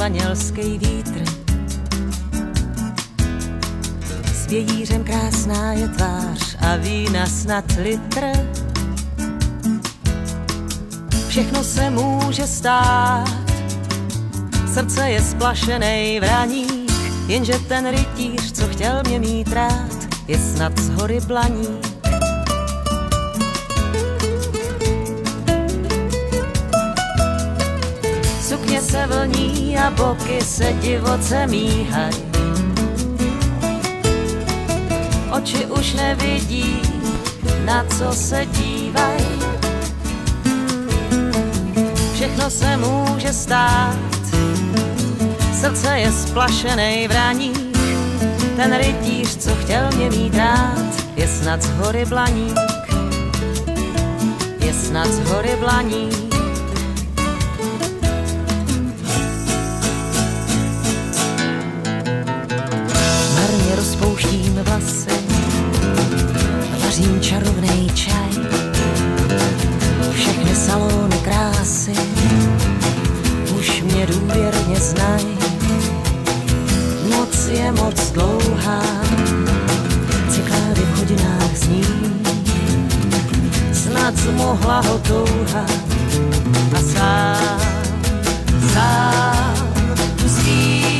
španělský vítr. S vějířem krásná je tvář a vína snad litr. Všechno se může stát, srdce je splašenej vraník, jenže ten rytíř, co chtěl mě mít rád, je snad z hory Blaník. Sukně se vlní a boky se divoce míhaj. Oči už nevidí, na co se dívaj. Všechno se může stát, srdce je splašenej vraník. Ten rytíř, co chtěl mě mít rád, je snad z hory Blaník. Je snad z hory Blaník. Marně rozpouštím vlasy, vařím čarovnej čaj. Všechny salony krásy už mě důvěrně znají. Noc je moc dlouhá, cikády v hodinách zní. Snad zmohla ho touha a sám spí.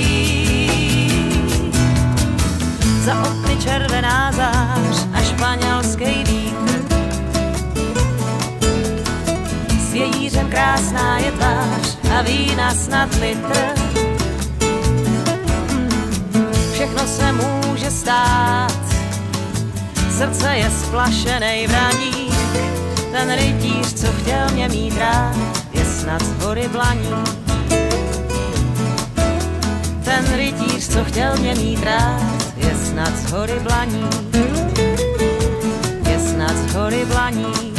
Za okny červená zář a španělský vítr. S vějířem krásná je tvář a vína snad litr. Všechno se může stát, srdce je splašenej vraník. Ten rytíř, co chtěl mě mít rád, je snad z hory Blaník. Ten rytíř, co chtěl mě mít rád, je snad z hory Blaník. Je snad z hory Blaník.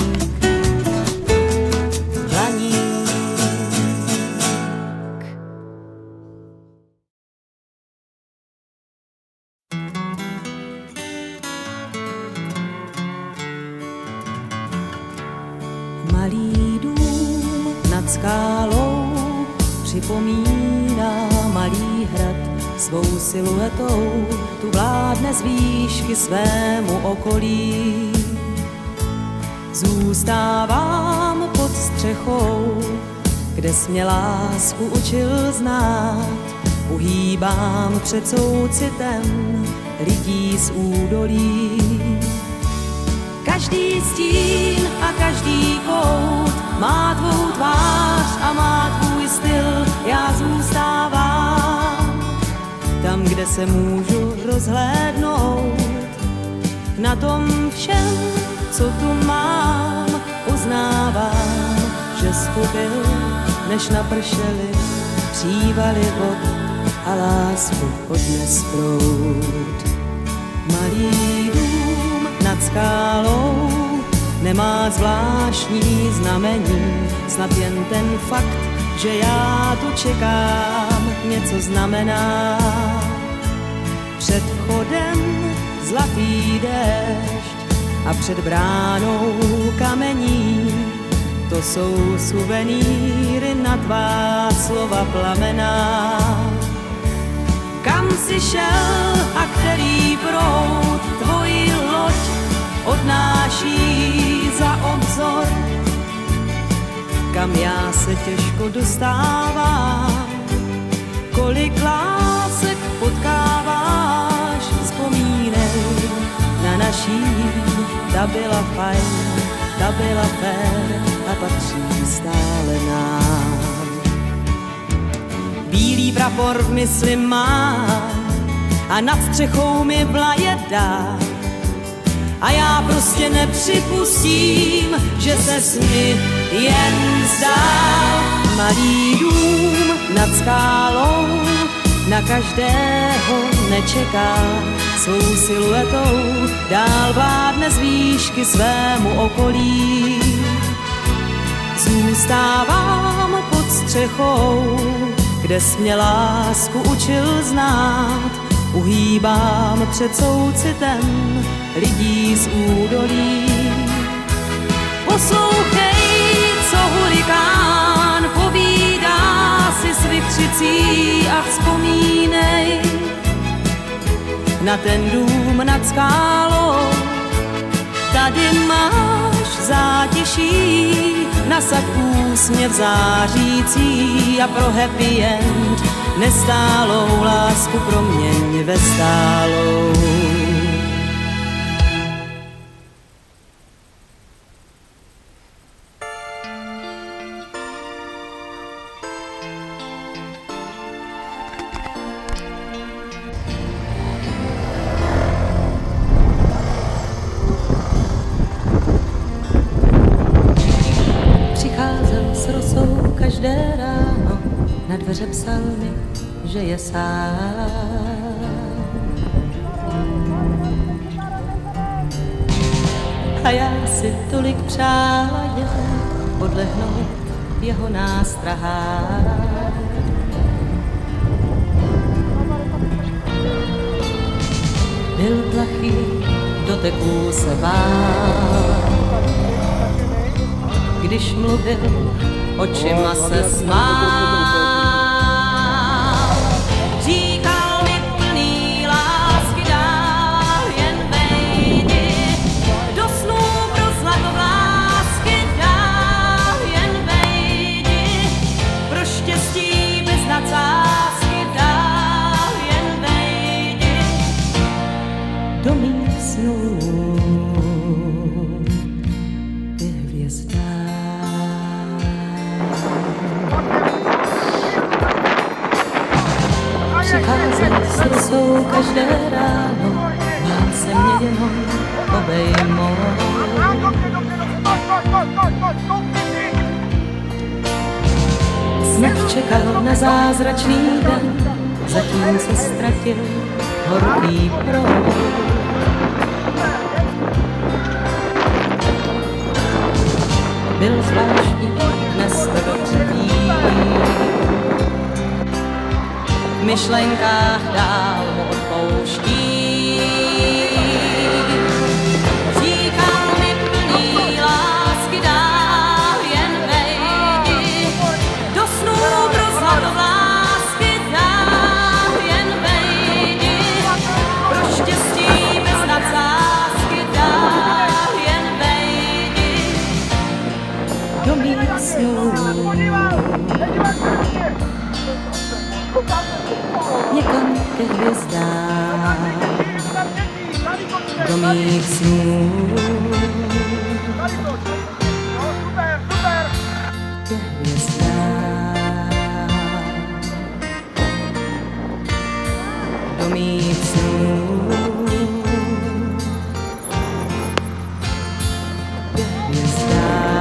Malý dům nad skálou připomíná malý hrad. Svou siluetou tu vládne z výšky svému okolí. Zůstávám pod střechou, kde jsi mě lásku učil znát. Uhýbám před soucitem lidí z údolí. Každý stín a každý kout má tvou tvář a má tvůj styl. Já zůstávám tam, kde se můžu rozhlédnout. Na tom všem, co tu mám, uznávám, že jsi tu byl, než napršely přívaly vod a lásku odnes proud. Malý dům nad skálou nemá zvláštní znamení, snad jen ten fakt, že já tu čekám, něco znamená. Před vchodem zlatý déšť a před bránou kamení, to jsou suvenýry na tvá slova plamená. Kam jsi šel a který proud tvoji loď odnáší za obzor? Kam já se těžko dostávám, kolik lásek potkáváš, vzpomínej na naší, ta byla fajn, ta byla fér a patří stále nám. Bílý prapor v mysli mám a nad střechou mi vlaje dá. A já prostě nepřipustím, že ses mi jen zdál. Malý dům nad skálou na každého nečeká. Svou siluetou dál vládne z výšky svému okolí. Zůstávám pod střechou, kde jsi mě lásku učil znát. Uhýbám před soucitem lidí z údolí. Poslouchej, co hurikán povídá si s vykřicí. na ten dům nad skálou. Tady máš zátěší, nasaď úsměv zářící a pro happy end nestálou lásku proměň ve stálou. Přicházel s rosou každé ráno, na dveře psal mi, že je sám. A já si tolik přála jen podlehnout jeho nástrahám. Byl tlachý, doteků se bál. Když mluvil, očima se smál. Říkal mi plný lásky dál, jen vejdi do snů pro zlato lásky dál, jen vejdi pro štěstí bez nadsázky dál, jen vejdi do mých snů. Přicházel s rosou každé ráno, bál se mě jenom obejmout. Snad čekal na zázračný den, zatím se ztratil horký proud. Byl zvláštní, dnes to dobře ví. V myšlenkách dál mu odpouští. Říkal mi plný lásky dál, jen vejdi do snů pro zlato lásky dál, jen vejdi pro štěstí bez nadsázky dál, jen vejdi do mých snů. Někam ke hvězdám, do mých snů. Ke hvězdám, do mých snů. Ke hvězdám.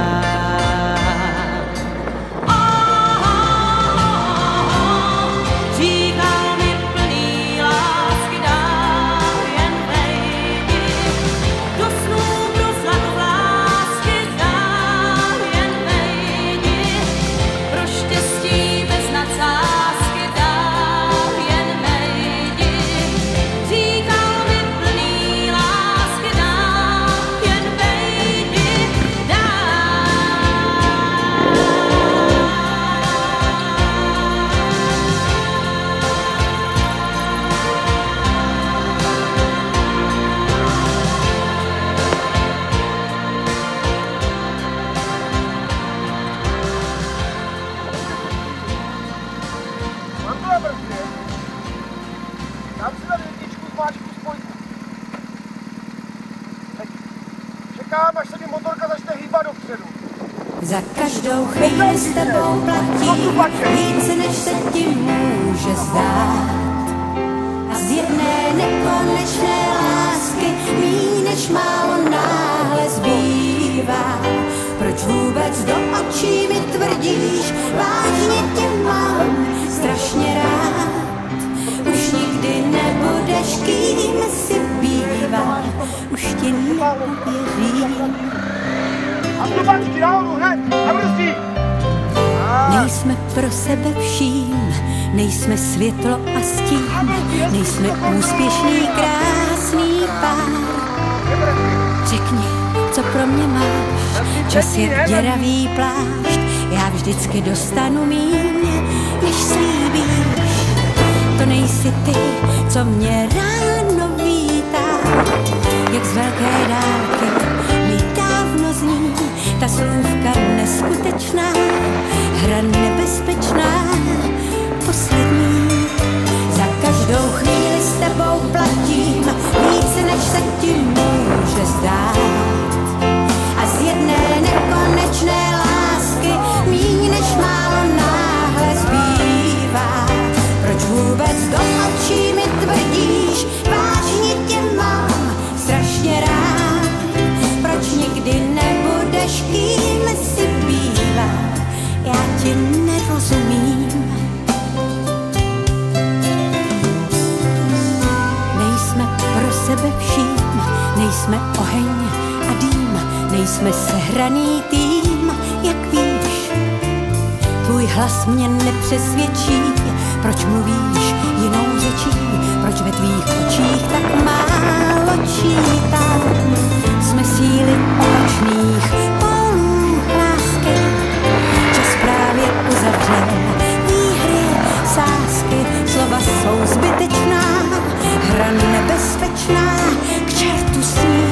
Čekám, až se mi motorka začne hýbat dopředu. Za každou chvíli s tebou platí více, než se ti může zdát. A z jedné nekonečné lásky míň, než málo náhle zbývá. Proč vůbec do očí mi tvrdíš, vážně tě mám strašně rád. Už nikdy nebudeš, kým si býval, už ti neuvěřím. A trubačky nahoru, hned, a brzdí! Nejsme pro sebe vším, nejsme světlo a stín, nejsme úspěšný, krásný pár. Řekni, co pro mě máš, čas je děravý plášť, já vždycky dostanu míň, než slíbíš. To nejsi ty, co mě ráno jak z velké dálky mi dávno zní ta slůvka neskutečná, hra nebezpečná, poslední. Za každou chvíli s tebou platím více, než se ti může zdát. A z jedné nekonečné lásky míň než málo náhle zbývá. Proč vůbec do očí mi tvrdíš, vážně tě mám strašně rád? Proč nikdy nebudeš, kým si bývá? Já ti nerozumím. Nejsme pro sebe vším, nejsme oheň a dým, nejsme sehraný tým, jak víš. Tvůj hlas mě nepřesvědčí, proč mluvíš jinou řečí, proč ve tvých očích tak málo čítám. Jsme síly opačných pólů lásky, čas právě uzavřel výhry, sázky, slova jsou zbytečná, hra nebezpečná, k čertu s ní.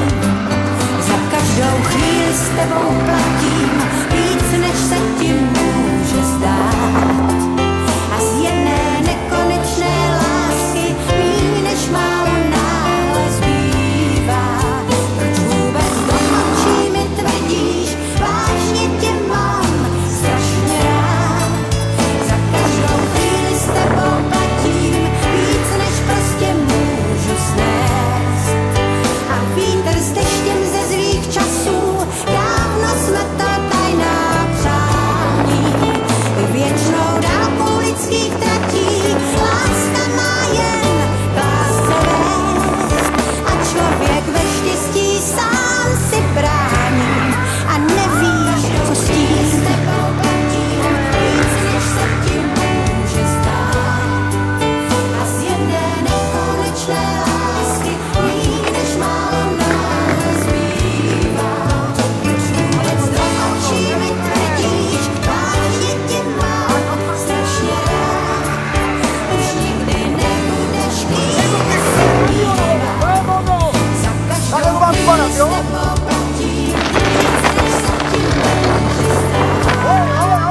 Za každou chvíli s tebou platím víc, než se ti může zdát. A z jedné nekonečné lásky míň než málo náhle zbývá. Proč vůbec do očí mi tvrdíš, vážně tě mám strašně rád. Za každou chvíli s tebou platím víc, než prostě můžu snést. A vítr s deštěm ze zlých časů, dávno jsme to tajná přání. Věčnou dálkou lidských tratí láska má jen k lásce vést. A člověk ve štěstí sám si brání a neví, co s tím. S tebou platím víc, než se ti může zdát. A z jedné nekonečné lásky míň než málo náhle zbývá. Proč vůbec do očí mi tvrdíš, vážně tě mám strašně rád. Už nikdy nebudeš, kým si bývá. Za každou chvíli s tebou platím víc, než se ti může zdát.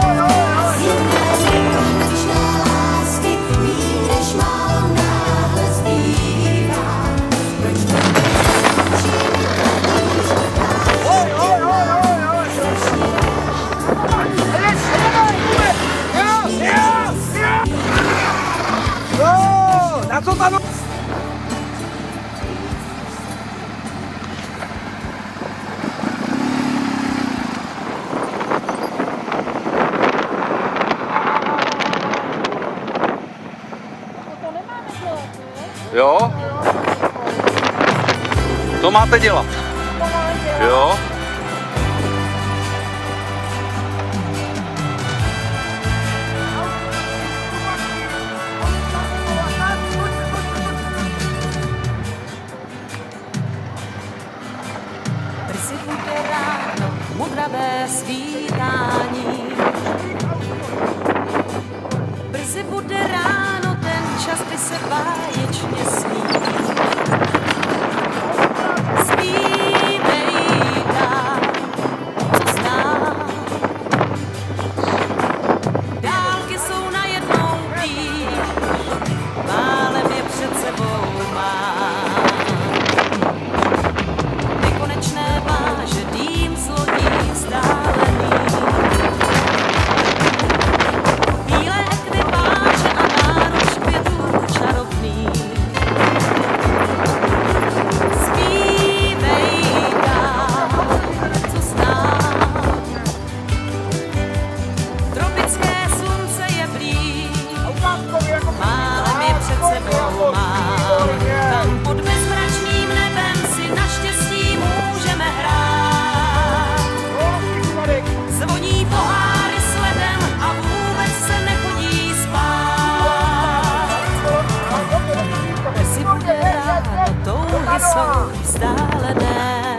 A z jedné nekonečné lásky míň než málo náhle zbývá. Proč vůbec do očí mi tvrdíš, vážně tě mám strašně rád. Na co tam? Jo? To máte dělat. Jo? Brzy bude ráno, modravé svítání. Brzy bude ráno, ten čas, kdy se báječně sní. Zpívej dál, co znám. Dálky jsou najednou blíž, málem je před sebou mám. Nekonečné váže, dým zlodí vzdálený. Bílé ekvipáže a náruč květů čarovný. Zpívej dál, co znám. Tropické slunce je blíž, málem je před sebou mám. Tam pod bezmračným nebem si naštěstí můžeme hrát. Zvoní poháry s ledem a vůbec se nechodí spát. Brzy bude ráno, touhy jsou vzdálené.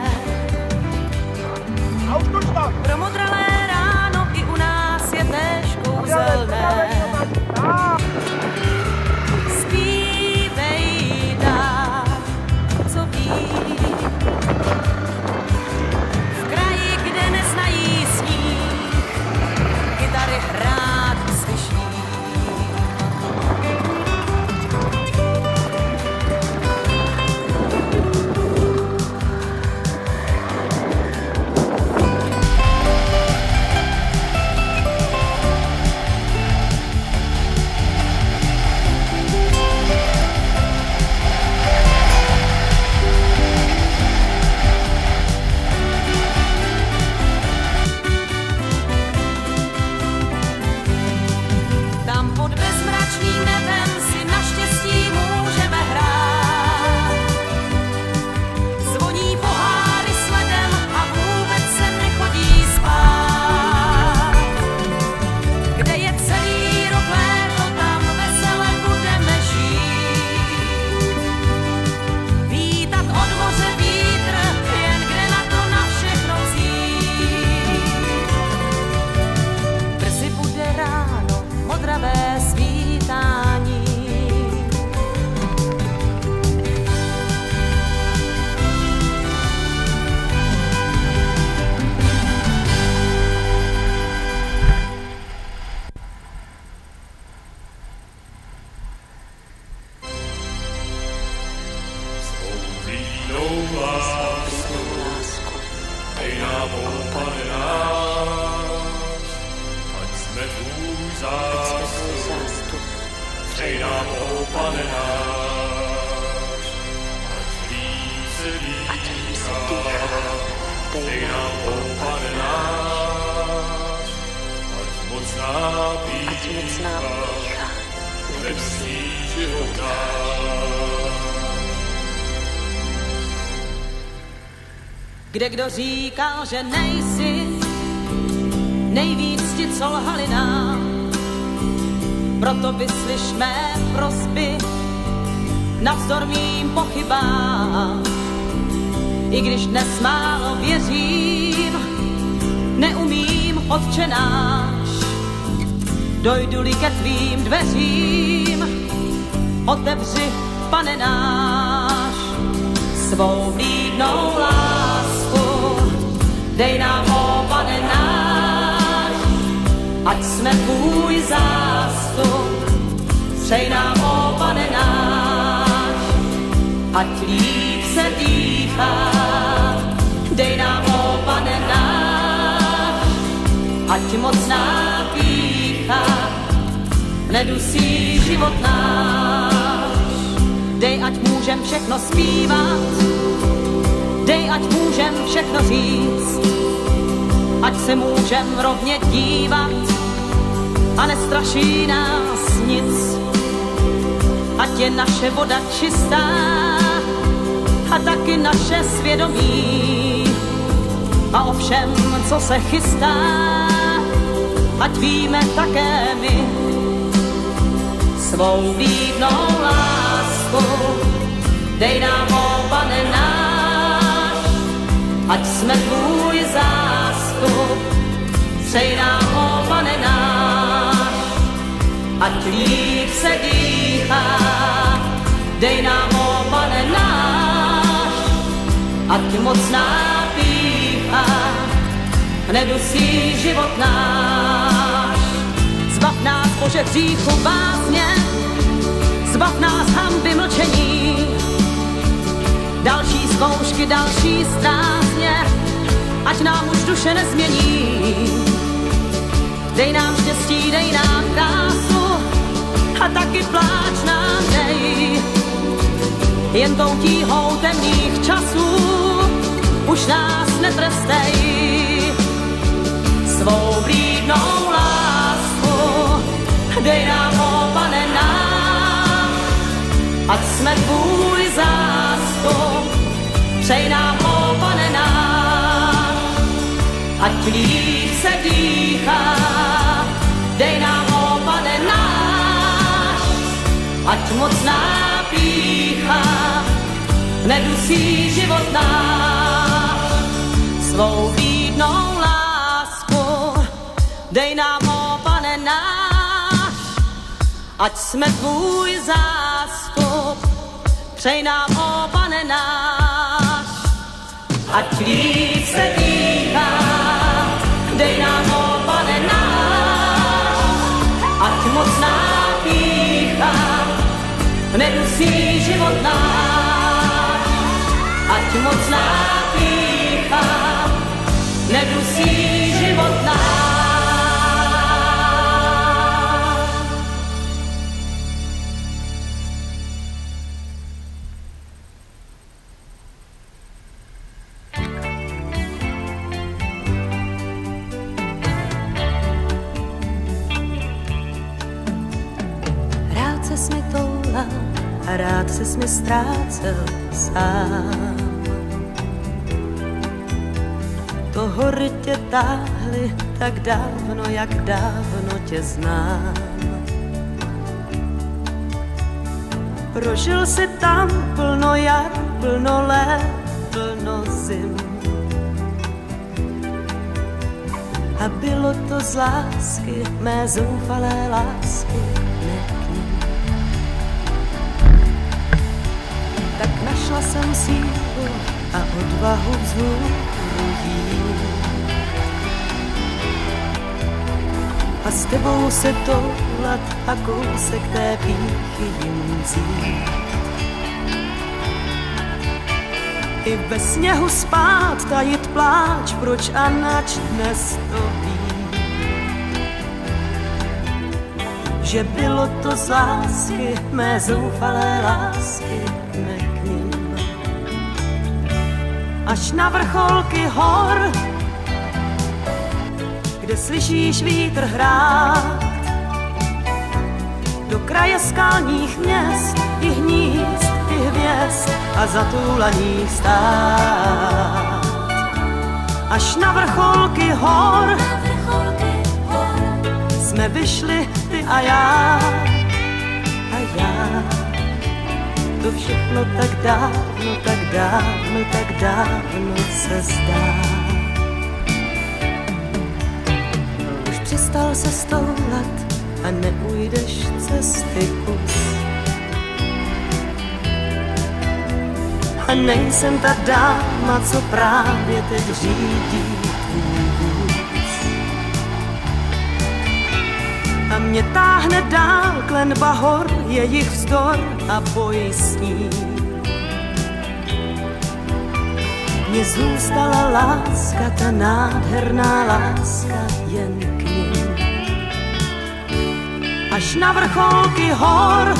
Promodralé ráno i u nás je též kouzelné. Zpívej dál, co víš. Pane náš, ať líp se dýchá, dej nám, o Pane náš, ať mocná pýcha, nedusí život náš. Kde kdo říkal, že nejsi, nejvíc ti, co lhali nám. Proto vyslyš mé prosby navzdor mým pochybám. I když dnes málo věřím, neumím, Otče náš. Dojdu-li ke tvým dveřím, otevři, Pane náš, svou vlídnou lásku. Dej nám, o Pane náš, ať jsme tvůj zástup. Přej nám, o Pane náš, ať líp se dýchá. Dej nám, o Pane náš, ať mocná pýcha nedusí život náš. Dej, ať můžem všechno zpívat, dej, ať můžem všechno říct, ať se můžem rovně dívat a nestraší nás nic. Ať je naše voda čistá a taky naše svědomí a o všem, co se chystá, ať víme také my. Svou vlídnou lásku dej nám, o Pane náš, ať jsme tvůj zástup. Přej nám, o Pane náš, ať líp se dýchá. Dej nám, o Pane náš, ať mocná pýcha nedusí život náš. Zbav nás, Bože, hříchu básně, zbav nás hanby mlčení. Další zkoušky, další strásně, ať nám už duše nezmění. Dej nám štěstí, dej nám krásu a taky pláč nám dej. Jen tou tíhou temných časů už nás netrestej. Svou vlídnou lásku dej nám, o Pane náš, ať jsme tvůj zástup. Přej nám, o Pane náš, ať líp se dýchá. Dej nám, o Pane náš, ať mocná pýcha nedusí život náš. Svou vlídnou lásku dej nám, o Pane náš, ať jsme tvůj zástup. Přej nám, o Pane náš, ať líp se dýchá. Dej nám, o Pane náš, ať mocná pýcha nedusí život náš. Ať mocná pýcha nedusí život náš. Ses mi toulal a rád ses mi ztrácel sám. To hory tě táhly tak dávno, jak dávno tě znám. Prožil si tam plno jar, plno let, plno zim. A bylo to z lásky, mé zoufalé lásky, ne k nim. Tak našla jsem sílu a odvahu vzhůru jít. A s tebou se toulat a kousek té pýchy jim vzít. I ve sněhu spát, tajit pláč, proč a nač dnes to ví. že bylo to z lásky, mé zoufalé lásky, ne k nim. Až na vrcholky hor, kde slyšíš vítr hrát, do kraje skalních měst, i hnízd, i hvězd a zatúlaných stát. Až na vrcholky hor jsme vyšli ty a já. To všechno tak dávno, tak dávno, tak dávno se zdá. Už přestal se stoulat a neujdeš cesty kus. A nejsem ta dáma, co právě teď řídí tvůj vůz. A mě táhne dál klenba hor, jejich vzdor a boj s ní. Mně zůstala láska, ta nádherná láska jen k nim. Až na vrcholky hor,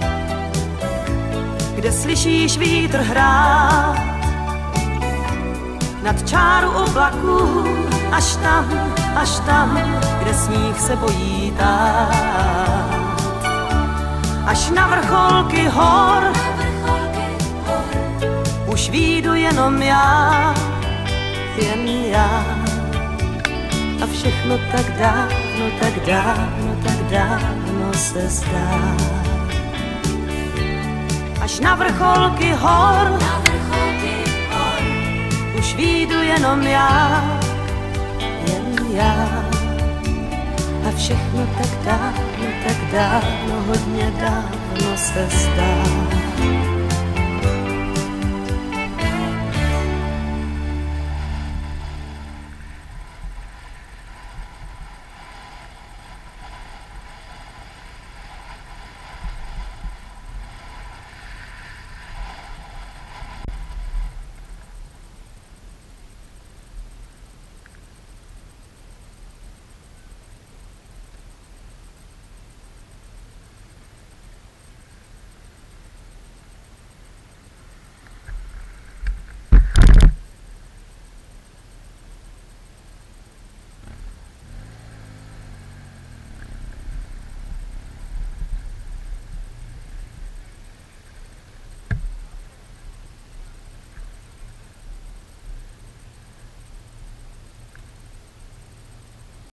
kde slyšíš vítr hrát, nad čáru oblaků, až tam, kde sníh se bojí tát. Až na vrcholky hor, už výjdu jenom já, jen já. A všechno tak dávno, tak dávno, tak dávno se zdá. Až na vrcholky hor, už výjdu jenom já, jen já. A všechno tak dávno, hodně dávno se zdá.